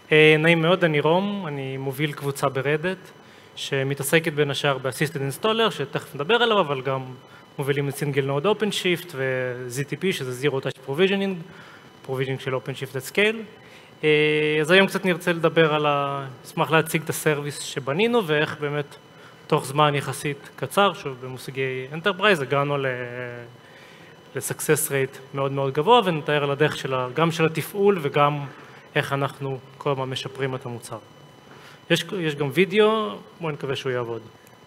נעים מאוד, אני רום, אני מוביל קבוצה ברדט, שמתעסקת בין השאר ב-Assisted Installer, שתכף נדבר עליו, אבל גם מובילים את סינגל נוד OpenShift ו-ZTP, שזה Zero Touch Provisioning של OpenShift at Scale. אז היום קצת נרצה לדבר על אשמח להציג את הסרוויס שבנינו, ואיך באמת תוך זמן יחסית קצר, שוב במושגי Enterprise, הגענו ל-Success Rate מאוד מאוד גבוה, ונתאר על הדרך גם של התפעול וגם איך אנחנו כל הזמן משפרים את המוצר. יש גם וידאו, בואו נקווה שהוא יעבוד.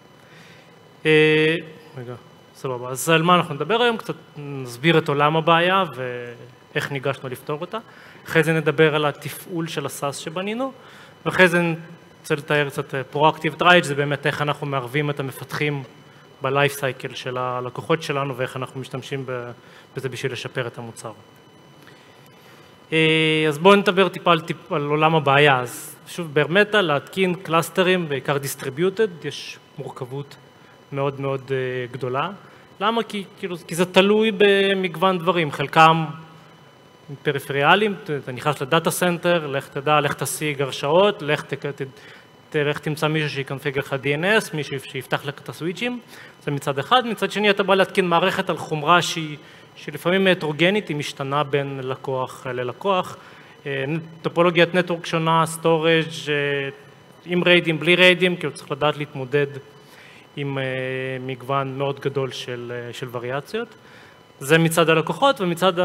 רגע, סבבה. אז על מה אנחנו נדבר היום? קצת נסביר את עולם הבעיה ואיך ניגשנו לפתור אותה. אחרי זה נדבר על התפעול של הסאס שבנינו, ואחרי זה נצא לתאר קצת Proactive Triage, זה באמת איך אנחנו מערבים את המפתחים בלייף סייקל של הלקוחות שלנו ואיך אנחנו משתמשים בזה בשביל לשפר את המוצר. אז בואו נדבר טיפה על עולם הבעיה. אז שוב, באמת להתקין קלאסטרים, בעיקר Distributed, יש מורכבות מאוד מאוד גדולה. למה? כי זה תלוי במגוון דברים, חלקם פריפריאליים, אתה נכנס לדאטה סנטר, לך תדע, לך תשיג הרשאות, לך תמצא מישהו שיקנפיג לך DNS, מישהו שיפתח לך את הסוויצ'ים, זה מצד אחד. מצד שני, אתה בא להתקין מערכת על חומרה שלפעמים הטרוגנית, היא משתנה בין לקוח ללקוח. טופולוגיית נטוורק שונה, סטורג' עם ריידים, בלי ריידים, כי הוא צריך לדעת להתמודד עם מגוון מאוד גדול של וריאציות. זה מצד הלקוחות,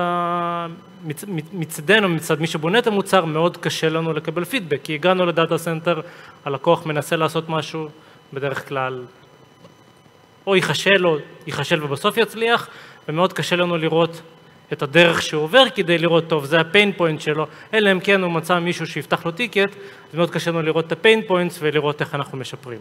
מצדנו, מצד מי שבונה את המוצר, מאוד קשה לנו לקבל פידבק, כי הגענו לדאטה סנטר, הלקוח מנסה לעשות משהו, בדרך כלל, או ייחשל ובסוף יצליח, ומאוד קשה לנו לראות את הדרך שהוא עובר, כדי לראות, טוב, זה הפיין פוינט שלו, אלא אם כן הוא מצא מישהו שיפתח לו טיקט, זה מאוד קשה לנו לראות את הפיין פוינטס ולראות איך אנחנו משפרים.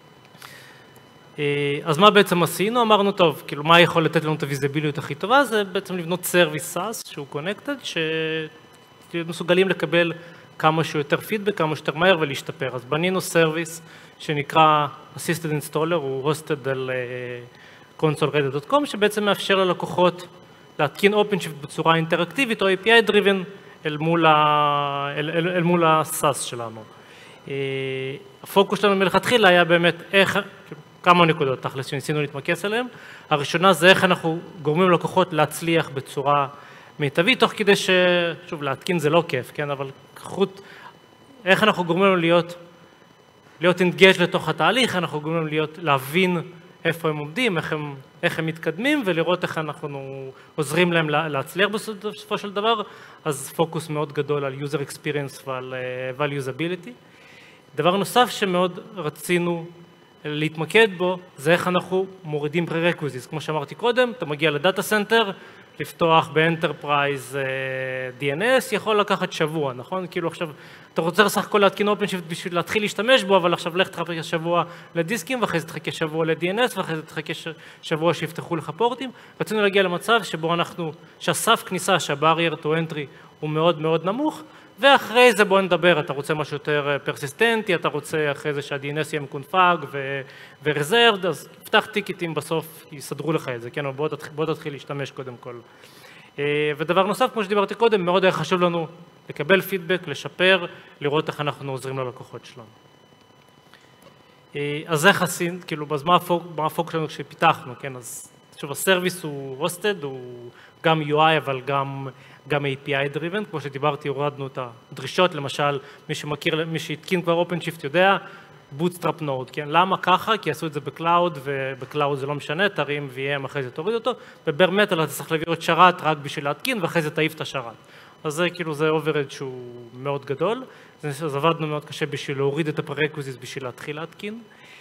אז מה בעצם עשינו? אמרנו, טוב, כאילו, מה יכול לתת לנו את הוויזיביליות הכי טובה? זה בעצם לבנות סרוויס SaaS שהוא קונקטד, שמסוגלים לקבל כמה שיותר פידבק, כמה שיותר מהר ולהשתפר. אז בנינו סרוויס שנקרא Assisted Installer, הוא hosted על console.reddit.com, שבעצם מאפשר ללקוחות להתקין OpenShift בצורה אינטראקטיבית או API driven אל מול ה-SaaS שלנו. הפוקוס שלנו מלכתחילה היה באמת איך, כמה נקודות תכלס שניסינו להתמקס עליהן. הראשונה זה איך אנחנו גורמים ללקוחות להצליח בצורה מיטבית, תוך כדי שוב, להתקין זה לא כיף, כן, אבל איך אנחנו גורמים לו להיות אינגייג' לתוך התהליך, אנחנו גורמים לו להבין איפה הם עומדים, איך הם מתקדמים, ולראות איך אנחנו עוזרים להם להצליח בסופו של דבר, אז פוקוס מאוד גדול על user experience ועל usability. דבר נוסף שמאוד רצינו להתמקד בו, זה איך אנחנו מורידים prerequisites. כמו שאמרתי קודם, אתה מגיע לדאטה סנטר, לפתוח באנטרפרייז DNS, יכול לקחת שבוע, נכון? כאילו עכשיו, אתה רוצה בסך הכל להתקין OpenShift בשביל להתחיל להשתמש בו, אבל עכשיו לך תחכה שבוע לדיסקים, ואחרי זה תחכה שבוע ל-DNS, ואחרי זה תחכה שבוע שיפתחו לך פורטים. רצינו להגיע למצב שבו שהסף כניסה, שה-barrier to entry הוא מאוד מאוד נמוך, ואחרי זה בואו נדבר, אתה רוצה משהו יותר פרסיסטנטי, אתה רוצה אחרי זה שה-DNS יהיה מקונפג ו-reserved, אז פתח טיקטים בסוף, יסדרו לך את זה, כן, אבל בוא תתחיל להשתמש קודם כל. ודבר נוסף, כמו שדיברתי קודם, מאוד היה חשוב לנו לקבל פידבק, לשפר, לראות איך אנחנו עוזרים ללקוחות שלנו. אז איך עשינו, כאילו, אז מה הפוקוס שלנו כשפיתחנו, כן, אז שוב, הסרוויס הוא hosted, הוא גם UI, אבל גם API driven, כמו שדיברתי, הורדנו את הדרישות, למשל, מי שהתקין כבר OpenShift יודע, Bootstrap Node, כן? למה ככה? כי עשו את זה בקלאוד, ובקלאוד זה לא משנה, תרים VM, אחרי זה תוריד אותו, בבר מטל אתה צריך להביא עוד שרת רק בשביל להתקין, ואחרי זה תעיף את השרת. אז זה כאילו, זה overhead שהוא מאוד גדול, אז עבדנו מאוד קשה בשביל להוריד את ה-prerequisites בשביל להתחיל להתקין.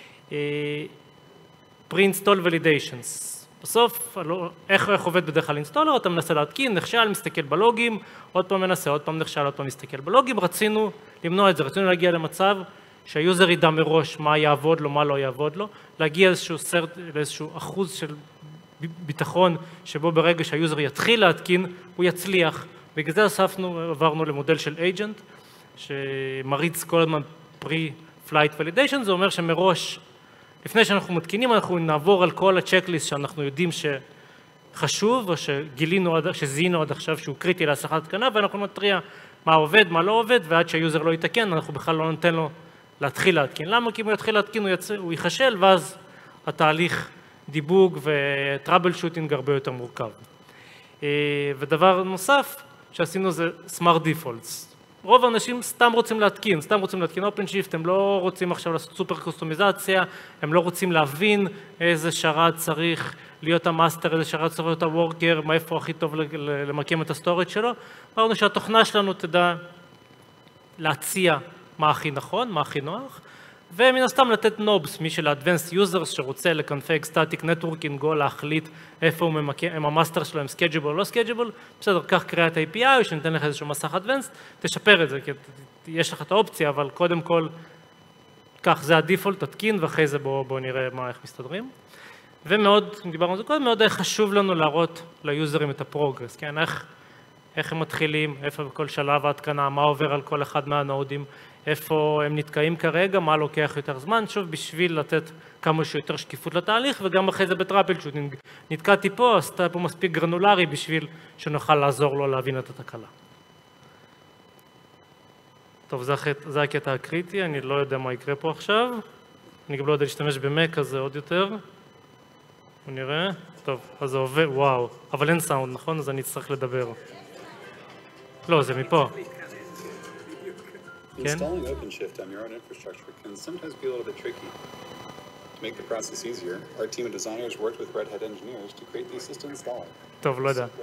Pre-install validations. בסוף, איך עובד בדרך כלל אינסטולר, אתה מנסה להתקין, נכשל, מסתכל בלוגים, עוד פעם מנסה, עוד פעם נכשל, עוד פעם מסתכל בלוגים, רצינו למנוע את זה, רצינו להגיע למצב שהיוזר ידע מראש מה יעבוד לו, מה לא יעבוד לו, להגיע לאיזשהו אחוז של ביטחון, שבו ברגע שהיוזר יתחיל להתקין, הוא יצליח. בגלל זה עברנו למודל של agent, שמריץ כל הזמן pre-flight validation, זה אומר שמראש, לפני שאנחנו מתקינים, אנחנו נעבור על כל הצ'קליסט שאנחנו יודעים שחשוב, או שזיהינו עד עכשיו שהוא קריטי להצלחת התקנה, ואנחנו נתריע מה עובד, מה לא עובד, ועד שהיוזר לא יתקן, אנחנו בכלל לא נותן לו להתחיל להתקין. למה? כי אם הוא יתחיל להתקין, הוא ייחשל, ואז התהליך דיבוג וטראבל שוטינג הרבה יותר מורכב. ודבר נוסף שעשינו זה Smart Defaults. רוב האנשים סתם רוצים להתקין OpenShift, הם לא רוצים עכשיו לעשות סופר קוסטומיזציה, הם לא רוצים להבין איזה שרת צריך להיות המאסטר, איזה שרת צריך להיות הוורקר, מאיפה הכי טוב למקם את הסטורג' שלו. אמרנו שהתוכנה שלנו תדע להציע מה הכי נכון, מה הכי נוח, ומן הסתם לתת נובס, מי של Advanced Users שרוצה לקונפג Static Networking או להחליט איפה הוא ממקם, אם המאסטר שלו הם Schedule או לא Schedule, בסדר, כך קריאת API או שניתן לך איזשהו מסך Advanced, תשפר את זה, כי יש לך את האופציה, אבל קודם כל, כך זה הדיפולט, תתקין, ואחרי זה בואו נראה איך מסתדרים. ומאוד, דיברנו על זה קודם, מאוד חשוב לנו להראות ליוזרים את הפרוגרס, כן, איך הם מתחילים, איפה בכל שלב ההתקנה, מה עובר על כל אחד מהנודים, איפה הם נתקעים כרגע, מה לוקח יותר זמן, שוב בשביל לתת כמה שיותר שקיפות לתהליך, וגם אחרי זה בטראבל שוטינג. נתקעתי פה, עשתה פה מספיק גרנולרי בשביל שנוכל לעזור לו להבין את התקלה. טוב, זה הקטע הקריטי, אני לא יודע מה יקרה פה עכשיו. אני גם לא יודע להשתמש במק, אז זה עוד יותר. נראה. טוב, אז זה עובד, וואו. אבל אין סאונד, נכון? אז אני אצטרך לדבר. לא, זה מפה. Installing OpenShift on your own infrastructure can sometimes be a little bit tricky. To make the process easier, our team of designers worked with Red Hat engineers to create the assist installer. טוב, לא יודע.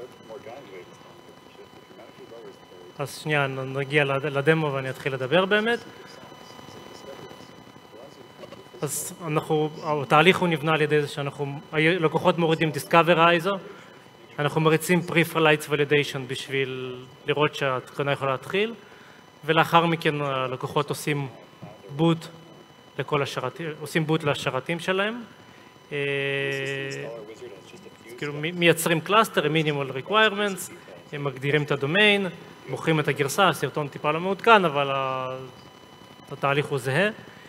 אז שנייה, נגיע לדמו ואני אתחיל לדבר באמת. אז התהליך הוא נבנה על ידי זה שאנחנו, לקוחות מורידים Discover ISO, אנחנו מריצים Pre-Flight Validation בשביל לראות שהתקנה יכולה להתחיל, ולאחר מכן הלקוחות עושים בוט לכל השרתים, עושים בוט לשרתים שלהם, כאילו מייצרים קלאסטר, מינימול ריקוויירמנטס, הם מגדירים את הדומיין, מוכרים את הגרסה, הסרטון טיפה לא מעודכן, אבל התהליך הוא זהה.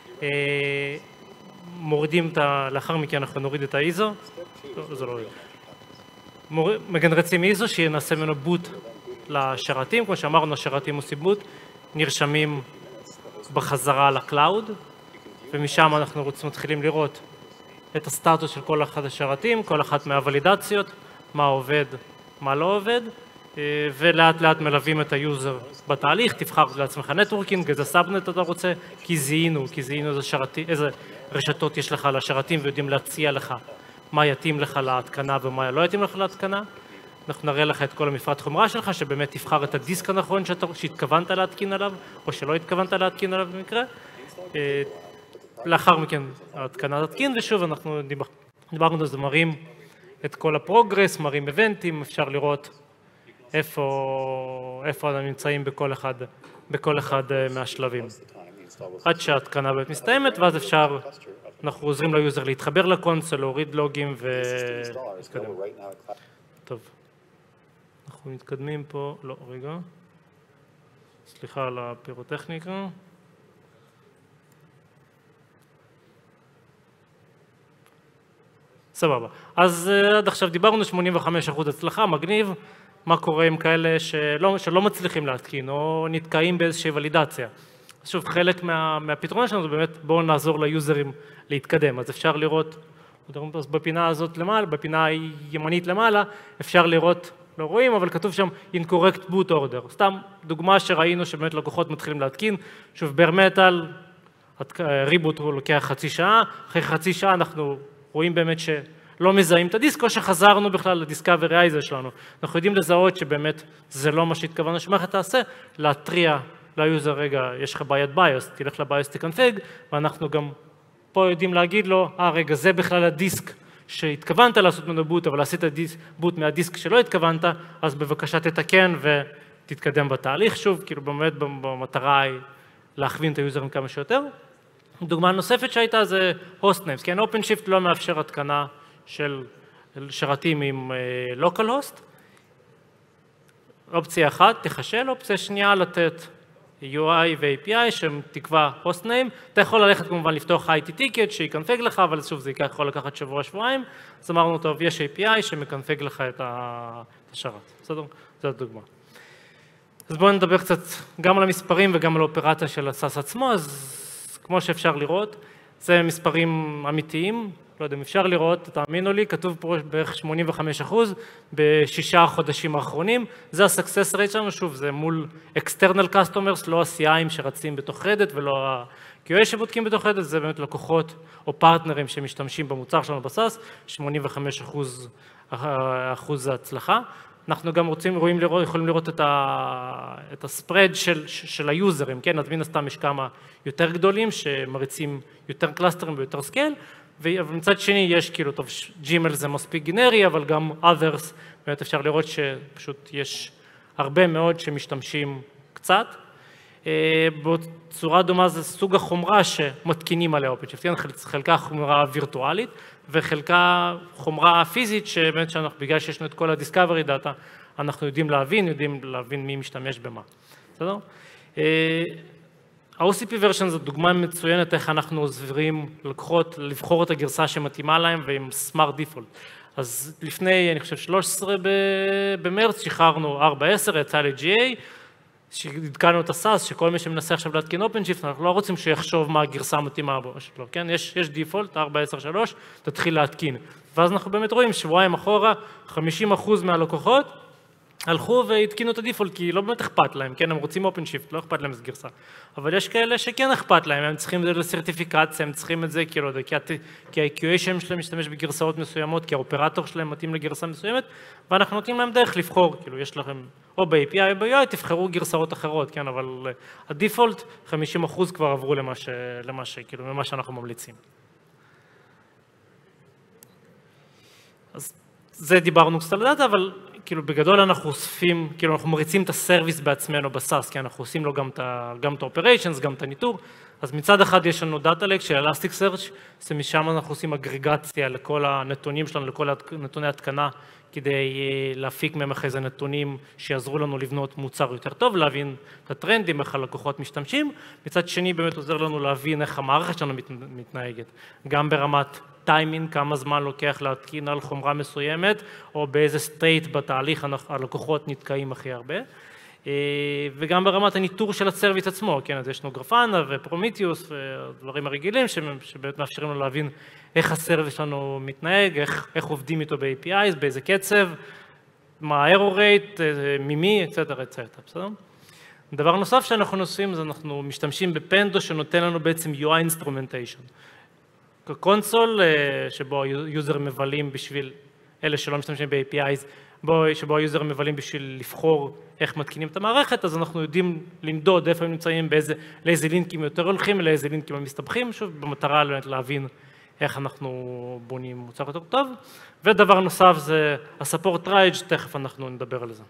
מורידים לאחר מכן אנחנו נוריד את האיזו, זה לא יהיה. מגנרצים איזו שנעשה ממנו בוט לשרתים, כמו שאמרנו, השרתים עושים בוט, נרשמים בחזרה לקלאוד, ומשם אנחנו מתחילים לראות את הסטטוס של כל אחד השרתים, כל אחת מהוולידציות, מה עובד, מה לא עובד, ולאט לאט מלווים את היוזר בתהליך, תבחר לעצמך נטוורקינג, איזה סאבנט אתה רוצה, כי זיהינו איזה רשתות יש לך לשרתים ויודעים להציע לך מה יתאים לך להתקנה ומה לא יתאים לך להתקנה. אנחנו נראה לך את כל המפרט חומרה שלך, שבאמת תבחר את הדיסק הנכון שהתכוונת להתקין עליו, או שלא התכוונת להתקין עליו במקרה. לאחר מכן ההתקנה תתקין, ושוב אנחנו דיברנו על זה, מראים את כל הפרוגרס, מראים איבנטים, אפשר לראות איפה אנחנו נמצאים בכל אחד מהשלבים. עד שההתקנה באמת מסתיימת, ואז אנחנו עוזרים ליוזר להתחבר לקונסול, להוריד לוגים ולהתקדם. טוב, אנחנו מתקדמים פה, לא, רגע, סליחה על הפירוטכניקה. סבבה, אז עד עכשיו דיברנו 85% הצלחה, מגניב, מה קורה עם כאלה שלא מצליחים להתקין או נתקעים באיזושהי ולידציה. שוב, חלק מהפתרון שלנו זה באמת בואו נעזור ליוזרים להתקדם, אז אפשר לראות, בפינה הזאת למעלה, בפינה הימנית למעלה, אפשר לראות, לא רואים, אבל כתוב שם incorrect boot order, סתם דוגמה שראינו שבאמת לקוחות מתחילים להתקין, שוב, bare metal, ריבוט הוא לוקח חצי שעה, אחרי חצי שעה אנחנו רואים באמת שלא מזהים את הדיסק, או שחזרנו בכלל לדיסקאברי אייזר שלנו. אנחנו יודעים לזהות שבאמת זה לא מה שהתכוונו שמערכת תעשה, להתריע ליוזר, רגע, יש לך בעיית ביוס, תלך לביוס תקנפג, ואנחנו גם פה יודעים להגיד לו, רגע, זה בכלל הדיסק שהתכוונת לעשות ממנו בוט, אבל עשית בוט מהדיסק שלא התכוונת, אז בבקשה תתקן ותתקדם בתהליך. שוב, כאילו באמת במטרה היא להכווין את היוזרים כמה שיותר. דוגמה נוספת שהייתה זה host names, כן, OpenShift לא מאפשר התקנה של שרתים עם local host. אופציה אחת, תחשל, אופציה שנייה לתת UI ו-API שתקבע host name. אתה יכול ללכת כמובן לפתוח IT ticket שיקנפג לך, אבל שוב זה יכול לקחת שבוע-שבועיים. אז אמרנו, טוב, יש API שמקנפג לך את השרת. בסדר? זו הדוגמה. אז בואו נדבר קצת גם על המספרים וגם על האופרציה של הסאס עצמו. אז כמו שאפשר לראות, זה מספרים אמיתיים, לא יודע אם אפשר לראות, תאמינו לי, כתוב פה בערך 85% ב6 חודשים האחרונים, זה ה-success rate שלנו, שוב, זה מול external customers, לא ה-CI'ים שרצים בתוך רדט ולא ה-QA שבודקים בתוך רדט, זה באמת לקוחות או פרטנרים שמשתמשים במוצר שלנו בסאס, 85% ההצלחה. אנחנו גם יכולים לראות את הספרד של היוזרים, כן? אז מן הסתם יש כמה יותר גדולים שמריצים יותר קלאסטרים ויותר סקייל, ומצד שני יש כאילו, טוב, ג'ימל זה מספיק גנרי, אבל גם others, באמת אפשר לראות שפשוט יש הרבה מאוד שמשתמשים קצת. בצורה דומה זה סוג החומרה שמתקינים עליה OpenShift, חלקה חומרה וירטואלית וחלקה חומרה פיזית, שבאמת בגלל שיש לנו את כל ה-Discovery Data, אנחנו יודעים להבין מי משתמש במה. בסדר? ה-OCP version זו דוגמה מצוינת איך אנחנו עוזרים לקוחות לבחור את הגרסה שמתאימה להם ועם Smart Default. אז לפני, אני חושב, 13 במרץ, שחררנו 4.10, יצא ל-GA, שהתקנו את הסאס, שכל מי שמנסה עכשיו להתקין OpenShift, אנחנו לא רוצים שיחשוב מה הגרסה המתאימה שלו, כן? יש דיפולט, 4.10.3, תתחיל להתקין. ואז אנחנו באמת רואים, שבועיים אחורה, 50% מהלקוחות הלכו והתקינו את הדיפולט, כי לא באמת אכפת להם, כן? הם רוצים OpenShift, לא אכפת להם את גרסה. אבל יש כאלה שכן אכפת להם, הם צריכים את זה לסרטיפיקציה, הם צריכים את זה, כי ה-QA שלהם משתמש בגרסאות מסוימות, כי האופרטור שלהם מתאים לגרסה מסוימת, ואנחנו נותנים להם דרך לבחור, כאילו יש לכם, או ב-API או ב-UI, תבחרו גרסאות אחרות, כן? אבל הדיפולט, 50% כבר עברו ממה שאנחנו ממליצים. אז זה דיברנו קצת על דאטה, אבל כאילו בגדול אנחנו אוספים, כאילו אנחנו מריצים את הסרוויס בעצמנו בסאס, כי אנחנו עושים לו גם את ה-operations, גם את הניטור, אז מצד אחד יש לנו דאטה לייק של Elasticsearch, שמשם אנחנו עושים אגריגציה לכל הנתונים שלנו, לכל נתוני התקנה, כדי להפיק מהם אחרי זה נתונים שיעזרו לנו לבנות מוצר יותר טוב, להבין את הטרנדים, איך הלקוחות משתמשים, מצד שני באמת עוזר לנו להבין איך המערכת שלנו מתנהגת, גם ברמת טיימינג, כמה זמן לוקח להתקין על חומרה מסוימת, או באיזה סטייט בתהליך הלקוחות נתקעים הכי הרבה, וגם ברמת הניטור של הסרוויס עצמו, כן, אז יש לנו גרפנה ופרומיתיוס ודברים הרגילים שבאמת מאפשרים לנו להבין איך הסרוויס שלנו מתנהג, איך עובדים איתו ב-APIs, באיזה קצב, מה ה-error rate, ממי, etc. בסדר? דבר נוסף שאנחנו עושים זה אנחנו משתמשים בפנדו שנותן לנו בעצם UI instrumentation. קונסול שבו היוזר מבלים בשביל אלה שלא משתמשים ב-APIs, שבו היוזר מבלים בשביל לבחור איך מתקינים את המערכת, אז אנחנו יודעים למדוד איפה הם נמצאים, לאיזה לינקים יותר הולכים, לאיזה לינקים הם מסתבכים, שוב, במטרה להבין איך אנחנו בונים מוצר יותר טוב. ודבר נוסף זה ה-support triage, תכף אנחנו נדבר על זה.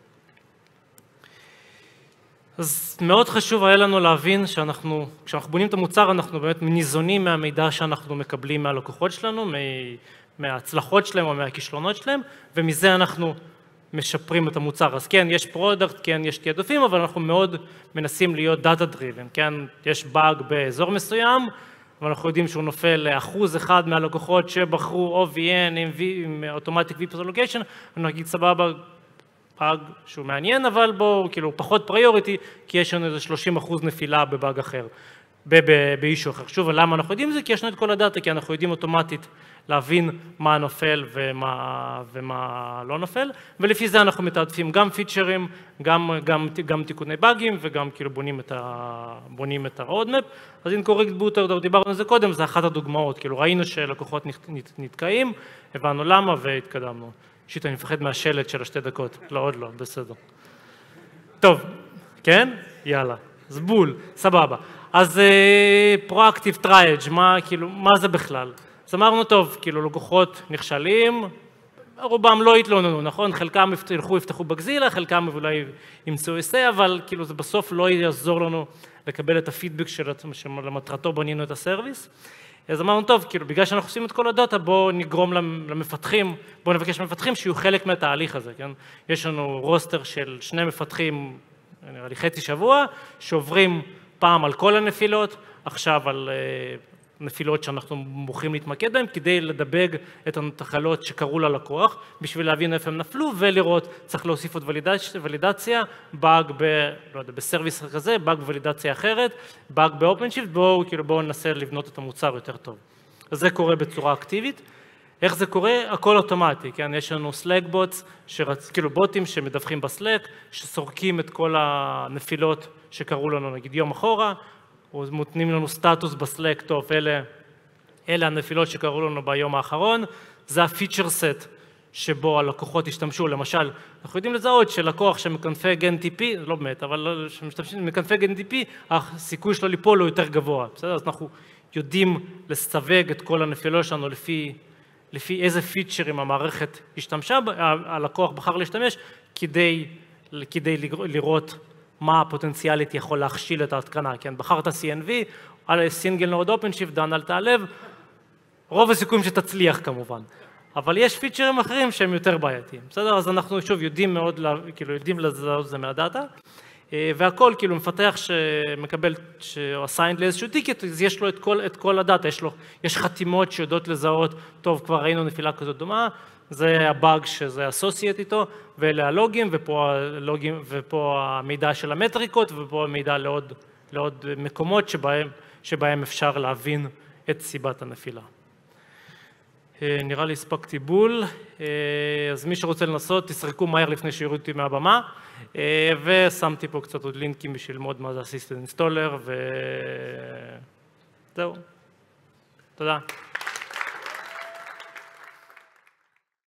אז מאוד חשוב היה לנו להבין כשאנחנו בונים את המוצר, אנחנו באמת ניזונים מהמידע שאנחנו מקבלים מהלקוחות שלנו, מההצלחות שלהם או מהכישלונות שלהם, ומזה אנחנו משפרים את המוצר. אז כן, יש פרודקט, כן, יש תעדופים, אבל אנחנו מאוד מנסים להיות data driven, כן, יש באג באזור מסוים, ואנחנו יודעים שהוא נופל ל1% מהלקוחות שבחרו OVN עם Automatic VPS Allocation, אני אגיד סבבה, באג שהוא מעניין, אבל בו כאילו פחות פריוריטי, כי יש לנו איזה 30% נפילה בבאג אחר, באישו אחר. שוב, למה אנחנו יודעים זה? כי יש לנו את כל הדאטה, כי אנחנו יודעים אוטומטית להבין מה נופל ומה לא נופל, ולפי זה אנחנו מתעדפים גם פיצ'רים, גם תיקוני באגים, וגם כאילו בונים את ה-roadmap. אז אינקורקט בוטר, דיברנו על זה קודם, זה אחת הדוגמאות, כאילו ראינו שלקוחות נתקעים, הבנו למה והתקדמנו. שיט, אני מפחד מהשלט של 2 דקות, לא, עוד לא, בסדר. טוב, כן? יאללה, אז בול, סבבה. אז פרואקטיב טרייג', מה זה בכלל? אז אמרנו, טוב, כאילו לקוחות נכשלים, רובם לא התלוננו, נכון? חלקם יפתחו בגזילה, חלקם אולי ימצאו היסי, אבל כאילו זה בסוף לא יעזור לנו לקבל את הפידבק שלמטרתו בנינו את הסרוויס. אז אמרנו, טוב, כאילו, בגלל שאנחנו עושים את כל הדאטה, בואו נגרום למפתחים, בואו נבקש למפתחים שיהיו חלק מהתהליך הזה, כן? יש לנו רוסטר של 2 מפתחים, נראה לי חצי שבוע, שעוברים פעם על כל הנפילות, עכשיו על נפילות שאנחנו מוכנים להתמקד בהן, כדי לדבג את התחלות שקרו ללקוח, בשביל להבין איפה הם נפלו, ולראות, צריך להוסיף עוד ולידציה, באג לא יודע, בסרוויס כזה, באג בוולידציה אחרת, באג באופנשיפט, בואו ננסה לבנות את המוצר יותר טוב. אז זה קורה בצורה אקטיבית. איך זה קורה? הכל אוטומטי, כן? יש לנו Slack bots, כאילו בוטים שמדווחים בסלק, שסורקים את כל הנפילות שקרו לנו, נגיד יום אחורה, או נותנים לנו סטטוס בסלק, טוב, אלה הנפילות שקרו לנו ביום האחרון, זה הפיצ'ר סט שבו הלקוחות השתמשו, למשל, אנחנו יודעים לזהות שלקוח שמקנפג NTP, לא באמת, אבל שמקנפג NTP, הסיכוי שלו ליפול הוא יותר גבוה, בסדר? אז אנחנו יודעים לסווג את כל הנפילות שלנו לפי איזה פיצ'רים המערכת השתמשה, הלקוח בחר להשתמש, כדי לראות מה הפוטנציאלית יכול להכשיל את ההתקנה, כן? בחרת CNV, על סינגל נוד אופנשיפט, דן אל תעלב, רוב הסיכויים שתצליח כמובן, אבל יש פיצ'רים אחרים שהם יותר בעייתיים, בסדר? אז אנחנו שוב יודעים מאוד, כאילו יודעים לזהות זה מהדאטה, והכל כאילו מפתח שמקבל, או assigned לאיזשהו טיקט, אז יש לו את כל הדאטה, יש חתימות שיודעות לזהות, טוב, כבר ראינו נפילה כזאת דומה, זה הבאג שזה associate איתו, ואלה הלוגים, ופה המידע של המטריקות, ופה המידע לעוד מקומות שבהם אפשר להבין את סיבת הנפילה. נראה לי הספקתי בול, אז מי שרוצה לנסות, תשחקו מהר לפני שיראו אותי מהבמה, ושמתי פה קצת עוד לינקים בשביל ללמוד מה זה Assisted Installer, וזהו. תודה.